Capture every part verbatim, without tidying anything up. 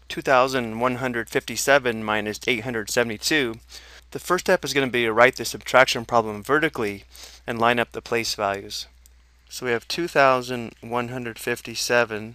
two thousand one hundred fifty-seven minus eight hundred seventy-two, the first step is going to be to write the subtraction problem vertically and line up the place values. So we have two thousand one hundred fifty-seven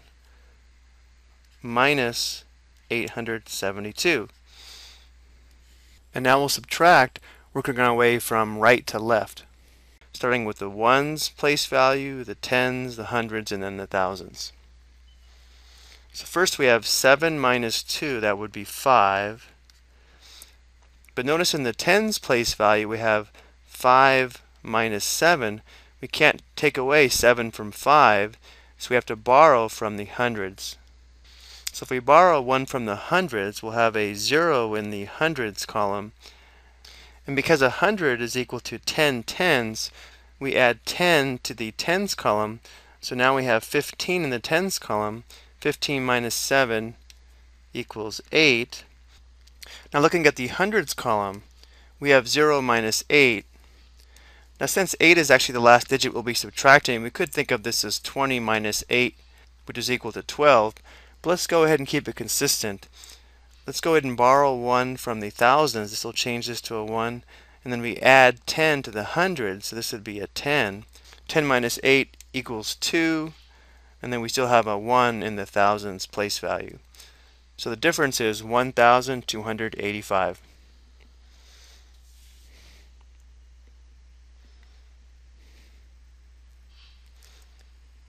minus eight hundred seventy-two. And now we'll subtract, working our way from right to left, starting with the ones place value, the tens, the hundreds, and then the thousands. So first we have seven minus two, that would be five. But notice in the tens place value we have five minus seven. We can't take away seven from five, so we have to borrow from the hundreds. So if we borrow one from the hundreds, we'll have a zero in the hundreds column. And because a hundred is equal to ten tens, we add ten to the tens column. So now we have fifteen in the tens column. fifteen minus seven equals eight. Now looking at the hundreds column, we have zero minus eight. Now since eight is actually the last digit we'll be subtracting, we could think of this as twenty minus eight, which is equal to twelve. But let's go ahead and keep it consistent. Let's go ahead and borrow one from the thousands. This will change this to a one. And then we add ten to the hundreds, so this would be a ten. ten minus eight equals two. And then we still have a one in the thousands place value. So the difference is one thousand two hundred eighty-five.